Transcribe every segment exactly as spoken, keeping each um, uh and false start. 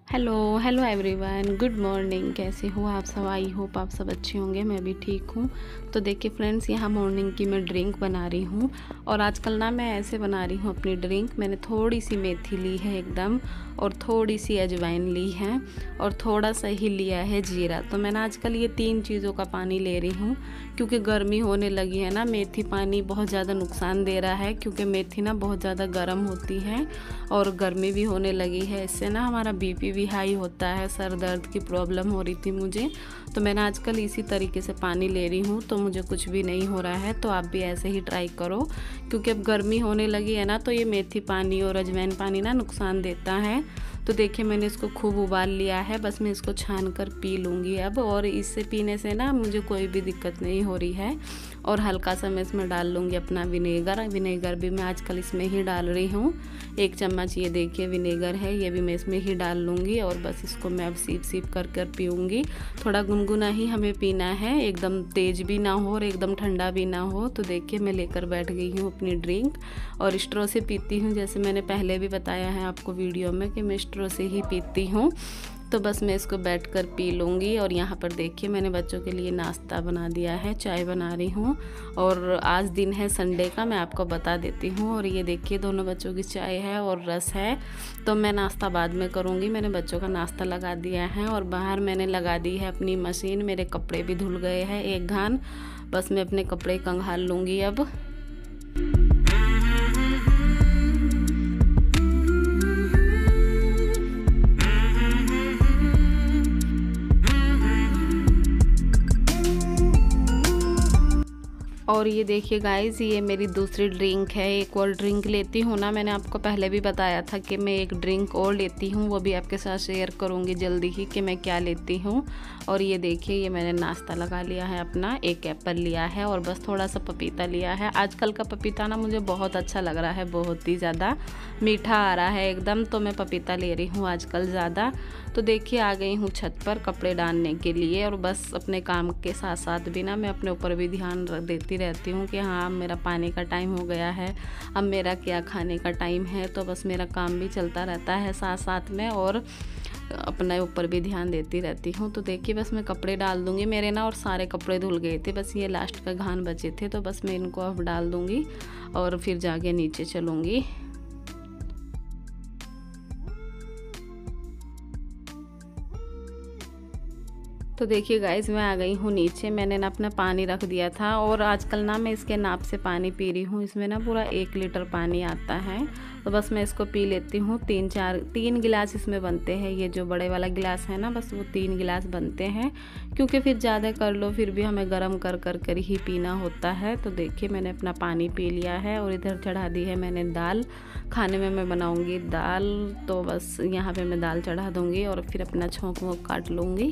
Hello hello everyone, good morning. कैसे हो आप सब? आई होप आप सब अच्छे होंगे। मैं भी ठीक हूँ। तो देखिए फ्रेंड्स, यहाँ मॉर्निंग की मैं ड्रिंक बना रही हूँ। और आजकल ना मैं ऐसे बना रही हूँ अपनी ड्रिंक। मैंने थोड़ी सी मेथी ली है एकदम, और थोड़ी सी अजवाइन ली है, और थोड़ा सा ही लिया है जीरा। तो मैंने आजकल ये तीन चीज़ों का पानी ले रही हूँ, क्योंकि गर्मी होने लगी है ना। मेथी पानी बहुत ज़्यादा नुकसान दे रहा है, क्योंकि मेथी ना बहुत ज़्यादा गर्म होती है, और गर्मी भी होने लगी है। इससे ना हमारा बीपी भी हाई होता है, सर दर्द की प्रॉब्लम हो रही थी मुझे। तो मैंने आजकल इसी तरीके से पानी ले रही हूँ, तो मुझे कुछ भी नहीं हो रहा है। तो आप भी ऐसे ही ट्राई करो, क्योंकि अब गर्मी होने लगी है ना, तो ये मेथी पानी और अजवाइन पानी ना नुकसान देता है। तो देखिए मैंने इसको खूब उबाल लिया है। बस मैं इसको छान कर पी लूँगी अब, और इससे पीने से ना मुझे कोई भी दिक्कत नहीं हो रही है। और हल्का सा मैं इसमें डाल लूँगी अपना विनेगर। विनेगर भी मैं आजकल इसमें ही डाल रही हूँ। एक चम्मच ये देखिए विनेगर है, ये भी मैं इसमें ही डाल लूँगी। और बस इसको मैं अब सीप सीप कर कर पीऊँगी। थोड़ा गुनगुना ही हमें पीना है, एकदम तेज़ भी ना हो और एकदम ठंडा भी ना हो। तो देखिए मैं लेकर बैठ गई हूँ अपनी ड्रिंक, और स्ट्रॉ से पीती हूँ। जैसे मैंने पहले भी बताया है आपको वीडियो में कि मैं स्ट्रॉ से ही पीती हूँ। तो बस मैं इसको बैठ कर पी लूँगी। और यहाँ पर देखिए मैंने बच्चों के लिए नाश्ता बना दिया है, चाय बना रही हूँ। और आज दिन है संडे का, मैं आपको बता देती हूँ। और ये देखिए दोनों बच्चों की चाय है और रस है। तो मैं नाश्ता बाद में करूँगी। मैंने बच्चों का नाश्ता लगा दिया है, और बाहर मैंने लगा दी है अपनी मशीन। मेरे कपड़े भी धुल गए हैं एक घान। बस मैं अपने कपड़े कंघाल लूँगी अब। और ये देखिए गाइस, ये मेरी दूसरी ड्रिंक है। एक और ड्रिंक लेती हूँ ना, मैंने आपको पहले भी बताया था कि मैं एक ड्रिंक और लेती हूँ। वो भी आपके साथ शेयर करूँगी जल्दी ही कि मैं क्या लेती हूँ। और ये देखिए ये मैंने नाश्ता लगा लिया है अपना। एक एप्पल लिया है, और बस थोड़ा सा पपीता लिया है। आजकल का पपीता ना मुझे बहुत अच्छा लग रहा है, बहुत ही ज़्यादा मीठा आ रहा है एकदम। तो मैं पपीता ले रही हूँ आजकल ज़्यादा। तो देखिए आ गई हूँ छत पर कपड़े डालने के लिए। और बस अपने काम के साथ साथ भी ना मैं अपने ऊपर भी ध्यान देती रहती हूँ कि हाँ अब मेरा पानी का टाइम हो गया है, अब मेरा क्या खाने का टाइम है। तो बस मेरा काम भी चलता रहता है साथ साथ में, और अपने ऊपर भी ध्यान देती रहती हूँ। तो देखिए बस मैं कपड़े डाल दूँगी। मेरे ना और सारे कपड़े धुल गए थे, बस ये लास्ट का घान बचे थे। तो बस मैं इनको अब डाल दूँगी, और फिर जाके नीचे चलूँगी। तो देखिए गाइज़ मैं आ गई हूँ नीचे। मैंने ना अपना पानी रख दिया था, और आजकल ना मैं इसके नाप से पानी पी रही हूँ। इसमें ना पूरा एक लीटर पानी आता है। तो बस मैं इसको पी लेती हूँ। तीन चार तीन गिलास इसमें बनते हैं। ये जो बड़े वाला गिलास है ना, बस वो तीन गिलास बनते हैं, क्योंकि फिर ज़्यादा कर लो फिर भी हमें गर्म कर कर कर ही पीना होता है। तो देखिए मैंने अपना पानी पी लिया है, और इधर चढ़ा दी है मैंने दाल। खाने में मैं बनाऊँगी दाल, तो बस यहाँ पर मैं दाल चढ़ा दूँगी, और फिर अपना छोंक वोंक काट लूँगी।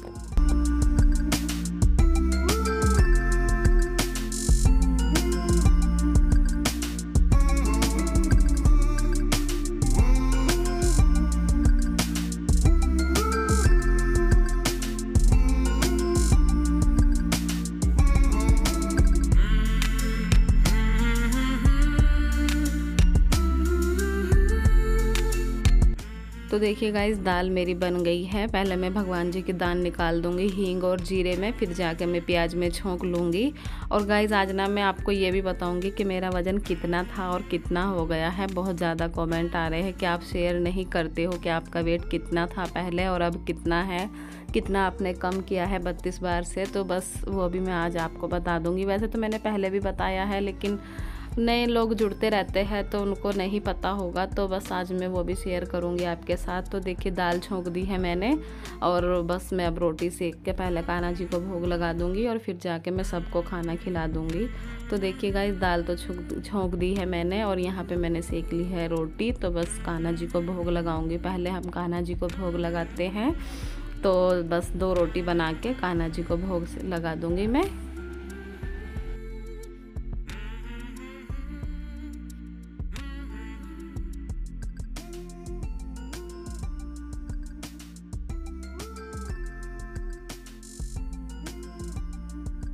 तो देखिए गाइस दाल मेरी बन गई है। पहले मैं भगवान जी की दाल निकाल दूंगी हींग और जीरे में, फिर जाके मैं प्याज में छोंक लूँगी। और गाइस आज ना मैं आपको ये भी बताऊंगी कि मेरा वज़न कितना था और कितना हो गया है। बहुत ज़्यादा कमेंट आ रहे हैं कि आप शेयर नहीं करते हो कि आपका वेट कितना था पहले और अब कितना है, कितना आपने कम किया है बत्तीस बार से। तो बस वो भी मैं आज आपको बता दूँगी। वैसे तो मैंने पहले भी बताया है, लेकिन नए लोग जुड़ते रहते हैं तो उनको नहीं पता होगा। तो बस आज मैं वो भी शेयर करूंगी आपके साथ। तो देखिए दाल छोंक दी है मैंने, और बस मैं अब रोटी सेक के पहले कान्हा जी को भोग लगा दूंगी, और फिर जाके मैं सबको खाना खिला दूंगी। तो देखिए गाइस दाल तो छोंक दी है मैंने, और यहाँ पे मैंने सेक ली है रोटी। तो बस कान्हा जी को भोग लगाऊंगी। पहले हम कान्हा जी को भोग लगाते हैं। तो बस दो रोटी बना के कान्हा जी को भोग लगा दूंगी मैं।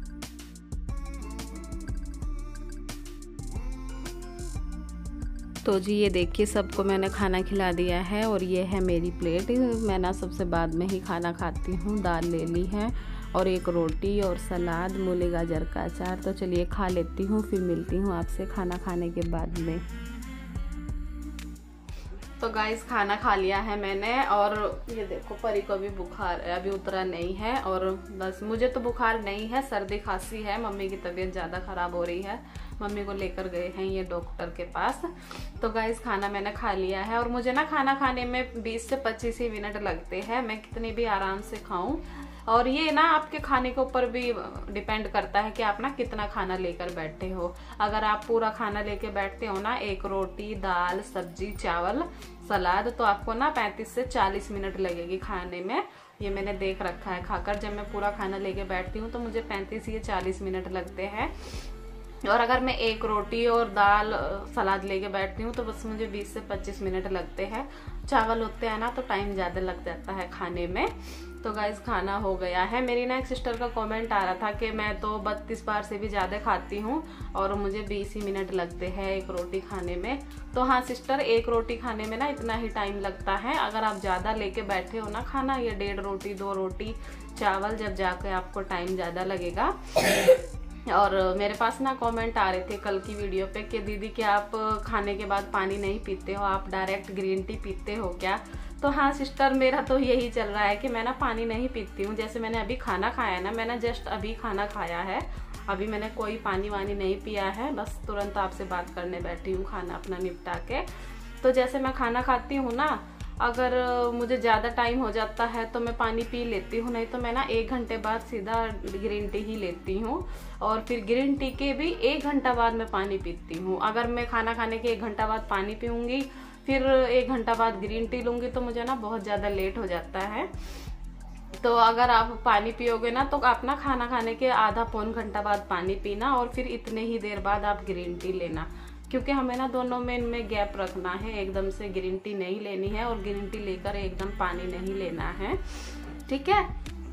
तो तो जी ये देखिए सबको मैंने खाना खिला दिया है और ये है मेरी प्लेट। मैं ना सबसे बाद में ही खाना खाती हूँ। दाल ले ली है और एक रोटी और सलाद, मूली गाजर का अचार। तो चलिए खा लेती हूँ, फिर मिलती हूँ आपसे खाना खाने के बाद में। तो गाइस खाना खा लिया है मैंने और ये देखो परी को भी बुखार है, अभी उतरा नहीं है। और बस मुझे तो बुखार नहीं है, सर्दी खांसी है। मम्मी की तबीयत ज़्यादा ख़राब हो रही है, मम्मी को लेकर गए हैं ये डॉक्टर के पास। तो गाइस खाना मैंने खा लिया है और मुझे ना खाना खाने में बीस से पच्चीस ही मिनट लगते हैं, मैं कितनी भी आराम से खाऊं। और ये ना आपके खाने के ऊपर भी डिपेंड करता है कि आप ना कितना खाना लेकर बैठे हो। अगर आप पूरा खाना लेके बैठते हो ना, एक रोटी, दाल, सब्जी, चावल, सलाद, तो आपको ना पैंतीस से चालीस मिनट लगेगी खाने में। ये मैंने देख रखा है खाकर, जब मैं पूरा खाना लेके बैठती हूँ तो मुझे पैंतीस या चालीस मिनट लगते हैं। और अगर मैं एक रोटी और दाल सलाद लेके बैठती हूँ तो बस मुझे बीस से पच्चीस मिनट लगते हैं। चावल होते हैं ना तो टाइम ज़्यादा लग जाता है खाने में। तो गाइस खाना हो गया है। मेरी ना एक सिस्टर का कमेंट आ रहा था कि मैं तो बत्तीस बार से भी ज़्यादा खाती हूँ और मुझे बीस ही मिनट लगते हैं एक रोटी खाने में। तो हाँ सिस्टर, एक रोटी खाने में ना इतना ही टाइम लगता है। अगर आप ज़्यादा लेके बैठे हो ना खाना, ये डेढ़ रोटी, दो रोटी चावल, जब जाके आपको टाइम ज़्यादा लगेगा। और मेरे पास ना कमेंट आ रहे थे कल की वीडियो पे कि दीदी क्या आप खाने के बाद पानी नहीं पीते हो, आप डायरेक्ट ग्रीन टी पीते हो क्या? तो हाँ सिस्टर, मेरा तो यही चल रहा है कि मैं ना पानी नहीं पीती हूँ। जैसे मैंने अभी खाना खाया ना, मैंने जस्ट अभी खाना खाया है, अभी मैंने कोई पानी वानी नहीं पिया है, बस तुरंत आपसे बात करने बैठी हूँ खाना अपना निपटा के। तो जैसे मैं खाना खाती हूँ ना, अगर मुझे ज़्यादा टाइम हो जाता है तो मैं पानी पी लेती हूँ, नहीं तो मैं ना एक घंटे बाद सीधा ग्रीन टी ही लेती हूँ। और फिर ग्रीन टी के भी एक घंटा बाद मैं पानी पीती हूँ। अगर मैं खाना खाने के एक घंटा बाद पानी पीऊँगी, फिर एक घंटा बाद ग्रीन टी लूँगी, तो मुझे ना बहुत ज़्यादा लेट हो जाता है। तो अगर आप पानी पियोगे ना तो आप ना खाना खाने के आधा पौन घंटा बाद पानी पीना और फिर इतने ही देर बाद आप ग्रीन टी लेना, क्योंकि हमें ना दोनों में इनमें गैप रखना है। एकदम से ग्रीन टी नहीं लेनी है और ग्रीन टी लेकर एकदम पानी नहीं लेना है, ठीक है।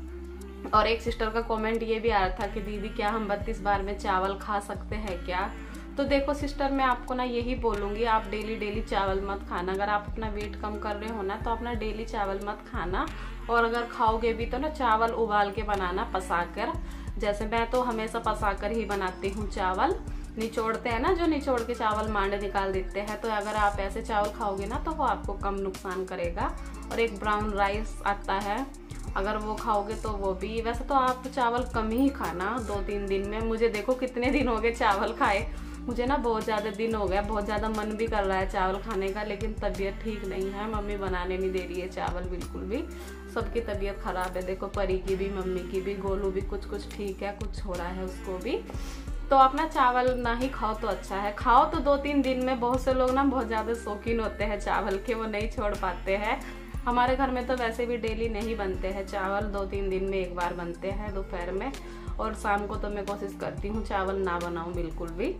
और एक सिस्टर का कमेंट ये भी आ रहा था कि दीदी क्या हम बत्तीस बार में चावल खा सकते हैं क्या? तो देखो सिस्टर, मैं आपको ना यही बोलूँगी, आप डेली डेली चावल मत खाना। अगर आप अपना वेट कम कर रहे हो ना तो अपना डेली चावल मत खाना। और अगर खाओगे भी तो ना चावल उबाल के बनाना, पसा कर। जैसे मैं तो हमेशा पसा कर ही बनाती हूँ चावल। निचोड़ते हैं ना, जो निचोड़ के चावल मांडे निकाल देते हैं, तो अगर आप ऐसे चावल खाओगे ना तो वो आपको कम नुकसान करेगा। और एक ब्राउन राइस आता है, अगर वो खाओगे तो वो भी। वैसे तो आप चावल कम ही खाना दो तीन दिन में। मुझे देखो कितने दिन हो गए चावल खाए, मुझे ना बहुत ज़्यादा दिन हो गया, बहुत ज़्यादा मन भी कर रहा है चावल खाने का, लेकिन तबीयत ठीक नहीं है। मम्मी बनाने नहीं दे रही है चावल बिल्कुल भी, सबकी तबीयत ख़राब है। देखो परी की भी, मम्मी की भी, गोलू भी कुछ कुछ ठीक है, कुछ हो रहा है उसको भी। तो अपना चावल ना ही खाओ तो अच्छा है। खाओ तो दो तीन दिन में। बहुत से लोग ना बहुत ज़्यादा शौकीन होते हैं चावल के, वो नहीं छोड़ पाते हैं। हमारे घर में तो वैसे भी डेली नहीं बनते हैं चावल, दो तीन दिन में एक बार बनते हैं दोपहर में। और शाम को तो मैं कोशिश करती हूँ चावल ना बनाऊँ बिल्कुल भी।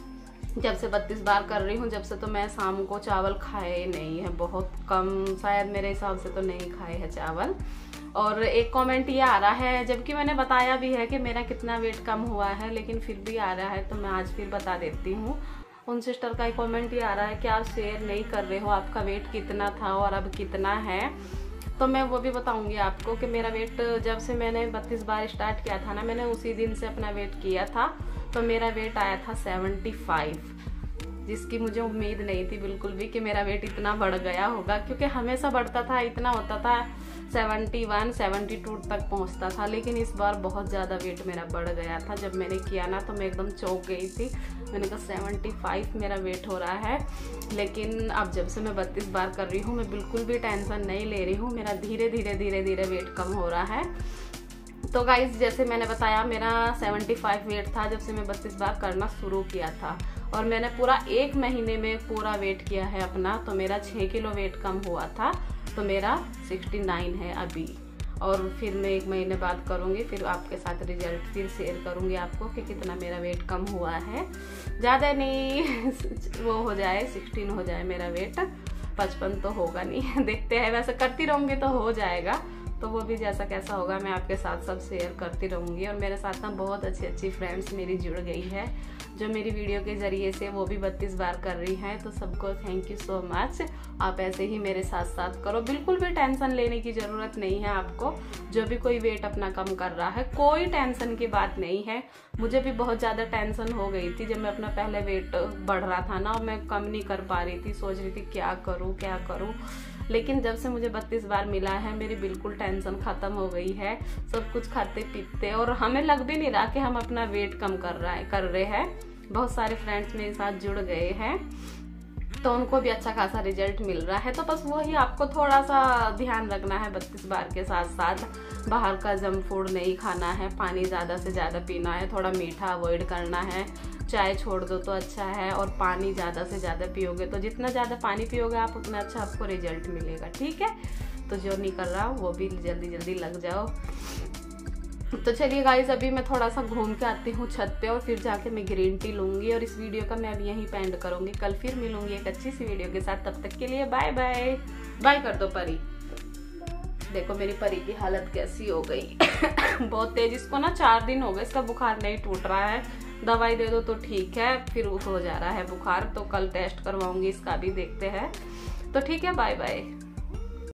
जब से बत्तीस बार कर रही हूँ, जब से तो मैं शाम को चावल खाए नहीं है, बहुत कम, शायद मेरे हिसाब से तो नहीं खाए हैं चावल। और एक कमेंट ये आ रहा है, जबकि मैंने बताया भी है कि मेरा कितना वेट कम हुआ है, लेकिन फिर भी आ रहा है तो मैं आज फिर बता देती हूँ। उन सिस्टर का एक कमेंट ये आ रहा है कि आप शेयर नहीं कर रहे हो आपका वेट कितना था और अब कितना है। तो मैं वो भी बताऊंगी आपको कि मेरा वेट जब से मैंने बत्तीस बार स्टार्ट किया था ना, मैंने उसी दिन से अपना वेट किया था, तो मेरा वेट आया था सेवेंटी फाइव, जिसकी मुझे उम्मीद नहीं थी बिल्कुल भी कि मेरा वेट इतना बढ़ गया होगा, क्योंकि हमेशा बढ़ता था, इतना होता था सेवेंटी वन, सेवेंटी टू तक पहुंचता था। लेकिन इस बार बहुत ज़्यादा वेट मेरा बढ़ गया था। जब मैंने किया ना तो मैं एकदम चौंक गई थी, मैंने कहा सेवेंटी फाइव मेरा वेट हो रहा है। लेकिन अब जब से मैं बत्तीस बार कर रही हूँ, मैं बिल्कुल भी टेंशन नहीं ले रही हूँ, मेरा धीरे धीरे धीरे धीरे वेट कम हो रहा है। तो गाइस जैसे मैंने बताया, मेरा सेवेंटी फाइव वेट था जब से मैं बत्तीस बार करना शुरू किया था, और मैंने पूरा एक महीने में पूरा वेट किया है अपना, तो मेरा छः किलो वेट कम हुआ था, तो मेरा सिक्सटी नाइन है अभी। और फिर मैं एक महीने बाद करूँगी, फिर आपके साथ रिजल्ट फिर शेयर करूँगी आपको कि कितना मेरा वेट कम हुआ है। ज़्यादा नहीं वो हो जाए, सिक्सटीन हो जाए मेरा वेट, पचपन तो होगा नहीं देखते हैं, वैसे करती रहूँगी तो हो जाएगा, तो वो भी जैसा कैसा होगा मैं आपके साथ सब शेयर करती रहूँगी। और मेरे साथ ना बहुत अच्छी अच्छी फ्रेंड्स मेरी जुड़ गई है जो मेरी वीडियो के ज़रिए से वो भी बत्तीस बार कर रही हैं। तो सबको थैंक यू सो मच। आप ऐसे ही मेरे साथ साथ करो, बिल्कुल भी टेंशन लेने की ज़रूरत नहीं है आपको। जो भी कोई वेट अपना कम कर रहा है, कोई टेंशन की बात नहीं है। मुझे भी बहुत ज़्यादा टेंशन हो गई थी जब मैं अपना पहले वेट बढ़ रहा था ना, और मैं कम नहीं कर पा रही थी, सोच रही थी क्या करूँ क्या करूँ। लेकिन जब से मुझे बत्तीस बार मिला है मेरी बिल्कुल टेंशन ख़त्म हो गई है। सब कुछ खाते पीते, और हमें लग भी नहीं रहा कि हम अपना वेट कम कर रहा है कर रहे हैं। बहुत सारे फ्रेंड्स मेरे साथ जुड़ गए हैं तो उनको भी अच्छा खासा रिजल्ट मिल रहा है। तो बस वही आपको थोड़ा सा ध्यान रखना है बत्तीस बार के साथ साथ। बाहर का जंक फूड नहीं खाना है, पानी ज़्यादा से ज़्यादा पीना है, थोड़ा मीठा अवॉइड करना है, चाय छोड़ दो तो अच्छा है, और पानी ज़्यादा से ज़्यादा पियोगे तो जितना ज़्यादा पानी पियोगे आप उतना अच्छा आपको रिजल्ट मिलेगा। ठीक है, तो जो नहीं कर रहा वो भी जल्दी जल्दी लग जाओ। तो चलिए गाइस, अभी मैं थोड़ा सा घूम के आती हूँ छत पे, और फिर जाके मैं ग्रीन टी लूँगी। और इस वीडियो का मैं अभी यहीं पे एंड करूँगी। कल फिर मिलूँगी एक अच्छी सी वीडियो के साथ। तब तक के लिए बाय बाय। बाय कर दो परी। देखो मेरी परी की हालत कैसी हो गई बहुत तेज। इसको ना चार दिन हो गए, इसका बुखार नहीं टूट रहा है। दवाई दे दो तो ठीक है, फिर हो जा रहा है बुखार। तो कल टेस्ट करवाऊंगी इसका भी, देखते हैं। तो ठीक है, बाय बाय।